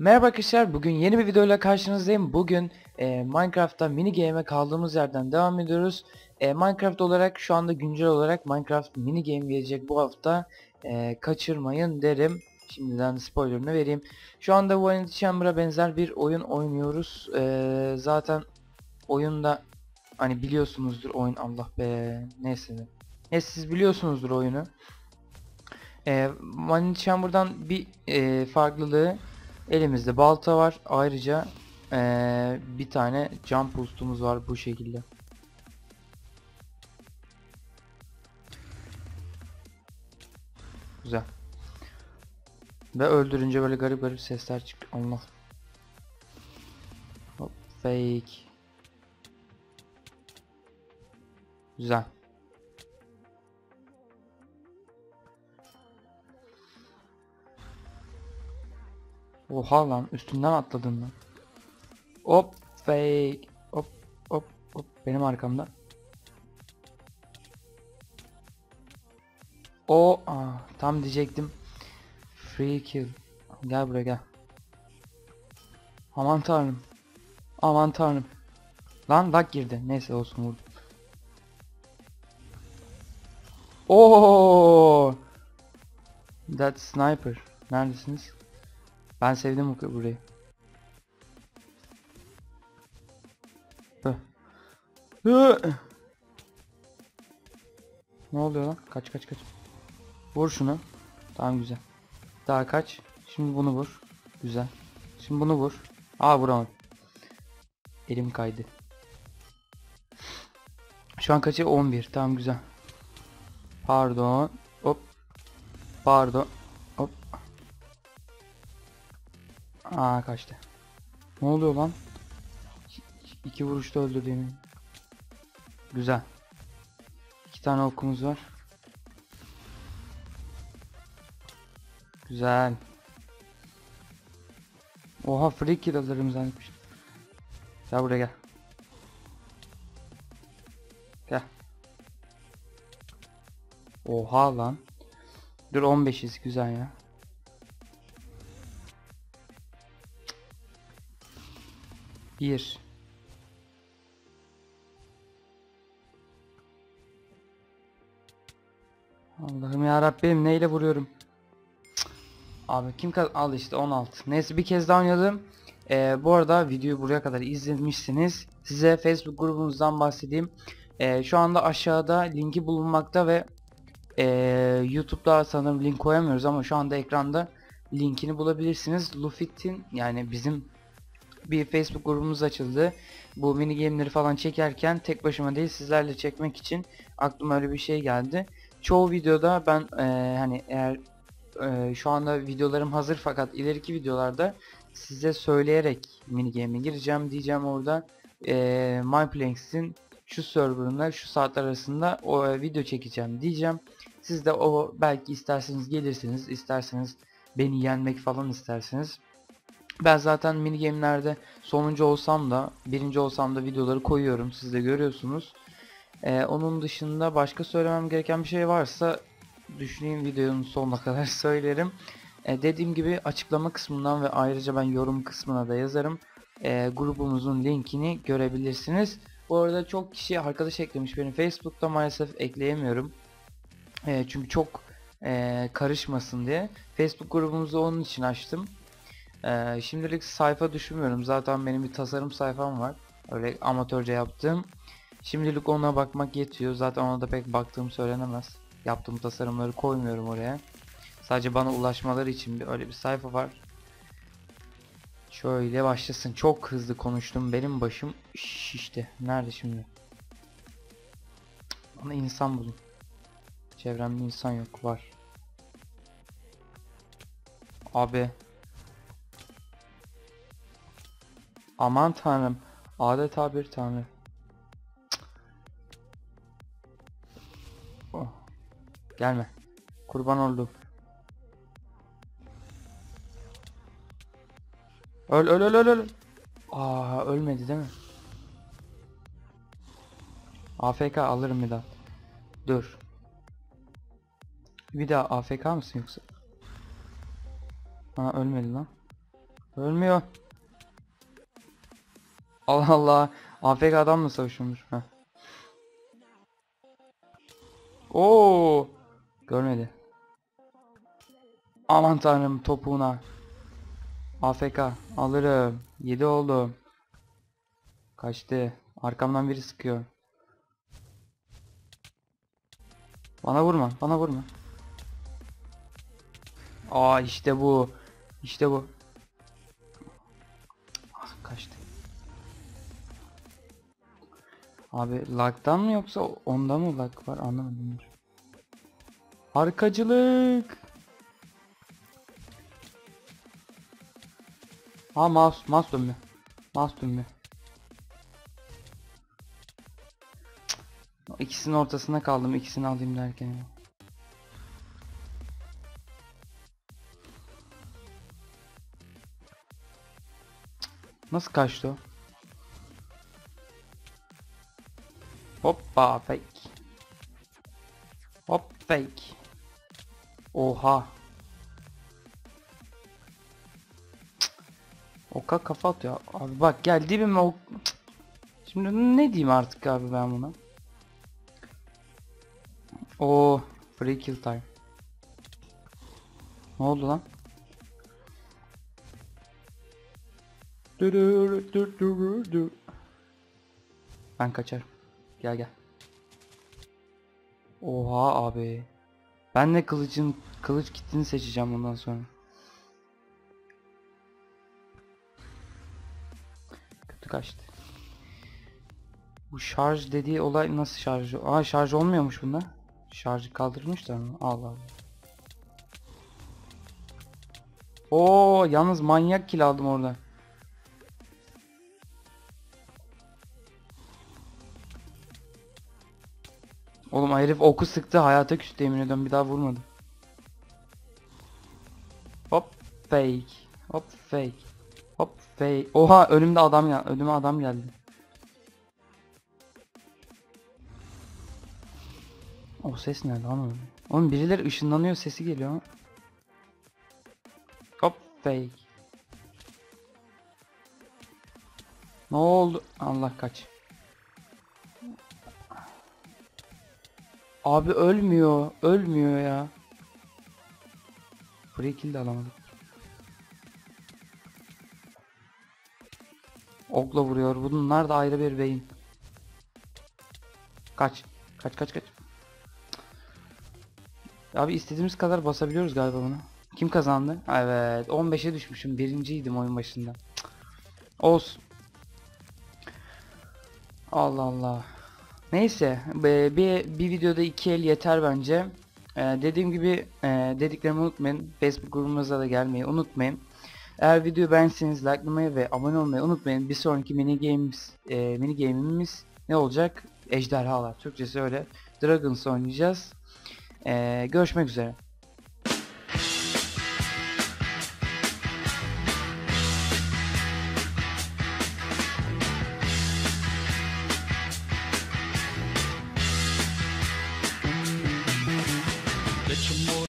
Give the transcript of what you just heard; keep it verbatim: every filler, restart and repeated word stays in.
Merhaba arkadaşlar, bugün yeni bir videoyla karşınızdayım. Bugün e, Minecraft'ta mini game'e kaldığımız yerden devam ediyoruz. E, Minecraft olarak şu anda güncel olarak Minecraft mini game gelecek bu hafta. E, kaçırmayın derim. Şimdiden spoilerını vereyim. Şu anda Vanity Chamber'a benzer bir oyun oynuyoruz. E, zaten oyunda hani biliyorsunuzdur oyun, Allah be neyse. Neyse siz biliyorsunuzdur oyunu. E, Vanity Chamber'dan bir e, farklılığı, elimizde balta var. Ayrıca e, bir tane jump boost'umuz var bu şekilde. Güzel. Ve öldürünce böyle garip garip sesler çıkıyor. Allah. Hop, fake. Güzel. Oha lan, üstünden atladın lan. Hop, fake. Hop hop hop, benim arkamda. O aa, tam diyecektim. Free kill. Gel buraya gel. Aman tanrım. Aman tanrım. Lan lag girdi. Neyse olsun, vurdum. Oo! That sniper. Neredesiniz? Ben sevdim bu burayı. Hı. Hı. Ne oluyor lan? Kaç kaç kaç. Vur şunu. Tamam, güzel. Daha kaç. Şimdi bunu vur. Güzel. Şimdi bunu vur. Aa, vuramadım. Elim kaydı. Şu an kaçı? on bir. Tamam, güzel. Pardon. Hop. Pardon. Hop. Aa, kaçtı. Ne oluyor lan? İki vuruşta öldürdü yemin. Güzel. İki tane okumuz var. Güzel. Oha, free kill alırım zannetmiştim. Gel buraya gel. Gel. Oha lan. Dur, on beşiz, güzel ya. Bir. Allah'ım ya Rabbim, neyle vuruyorum? Cık. Abi kim kaz al işte on altı. Neyse, bir kez daha oynadım. Ee, bu arada videoyu buraya kadar izlemişsiniz. Size Facebook grubumuzdan bahsedeyim. Ee, şu anda aşağıda linki bulunmakta ve ee, YouTube'da sanırım link koyamıyoruz ama şu anda ekranda linkini bulabilirsiniz. Lufit'in, yani bizim bir Facebook grubumuz açıldı. Bu mini game'leri falan çekerken tek başıma değil, sizlerle çekmek için aklıma öyle bir şey geldi. Çoğu videoda ben e, hani eğer e, şu anda videolarım hazır fakat ileriki videolarda size söyleyerek mini game'e gireceğim, diyeceğim orada e, MyPlanks'in şu serverında şu saatler arasında o e, video çekeceğim diyeceğim. Siz de o, belki isterseniz gelirsiniz, isterseniz beni yenmek falan isterseniz. Ben zaten mini game'lerde sonuncu olsam da birinci olsam da videoları koyuyorum, siz de görüyorsunuz. Ee, onun dışında başka söylemem gereken bir şey varsa düşüneyim, videonun sonuna kadar söylerim. Ee, dediğim gibi açıklama kısmından ve ayrıca ben yorum kısmına da yazarım. Ee, grubumuzun linkini görebilirsiniz. Bu arada çok kişi arkadaş eklemiş, beni Facebook'ta maalesef ekleyemiyorum. Ee, çünkü çok e, karışmasın diye. Facebook grubumuzu onun için açtım. Ee, şimdilik sayfa düşünmüyorum. Zaten benim bir tasarım sayfam var. Öyle amatörce yaptığım. Şimdilik ona bakmak yetiyor. Zaten ona da pek baktığım söylenemez. Yaptığım tasarımları koymuyorum oraya. Sadece bana ulaşmaları için bir öyle bir sayfa var. Şöyle başlasın. Çok hızlı konuştum. Benim başım şişti. Nerede şimdi? Bana insan bulun. Çevremde insan yok. Var. Abi. Aman tanrım. Adeta bir tanrı. Oh. Gelme. Kurban oldum. Öl öl öl öl öl. Aa, ölmedi değil mi? A F K alırım bir daha. Dur. Bir daha A F K mısın yoksa? Ha, ölmedi lan. Ölmüyor. Allah Allah. A F K adamla savaşıyormuş. Heh. Oo! Görmedi. Aman tanrım, topuğuna. A F K alırım. yedi oldu. Kaçtı. Arkamdan biri sıkıyor. Bana vurma, bana vurma. Aa, işte bu. İşte bu. Ah, kaçtı. Abi lag'dan mı yoksa onda mı lag var, anlamadım. Arkacılık. Ha, mouse, mouse dönmüyor. Mouse dönmüyor. İkisinin ortasına kaldım, ikisini alayım derken ya. Nasıl kaçtı o? Hoppa, fake. Hop, fake. Oha. Oka kafa atıyor. Abi bak, gel dibime ok. Şimdi ne diyeyim artık abi ben buna? Oo, free kill time. Ne oldu lan? Ben kaçarım. Gel gel. Oha abi. Ben de kılıcın kılıç kitini seçeceğim bundan sonra. Kötü kaçtı. Bu şarj dediği olay nasıl şarj? Aa, şarj olmuyormuş bunda. Şarjı kaldırmışlar mı? Allah Allah. Oo, yalnız manyak kill aldım orada. Oğlum herif oku sıktı, hayata küstü, yemin ediyorum, bir daha vurmadım. Hop fake. Hop fake. Hop fake. Oha, önümde adam ya, önüme adam geldi. O ses ne lan öyle? Oğlum birileri ışınlanıyor, sesi geliyor. Hop fake. Ne oldu? Allah, kaç. Abi ölmüyor. Ölmüyor ya. Free kill de alamadık. Okla vuruyor. Bunlar da ayrı bir beyin. Kaç. Kaç kaç kaç. Abi istediğimiz kadar basabiliyoruz galiba bunu. Kim kazandı? Evet. on beşe düşmüşüm. Birinciydim oyun başında. Olsun. Allah Allah. Neyse. Bir, bir, bir videoda iki el yeter bence. Ee, dediğim gibi e, dediklerimi unutmayın. Facebook grubumuza da gelmeyi unutmayın. Eğer videoyu beğenseniz likelamayı ve abone olmayı unutmayın. Bir sonraki mini games e, mini game'imiz ne olacak? Ejderhalar. Türkçesi öyle. Dragons oynayacağız. E, görüşmek üzere.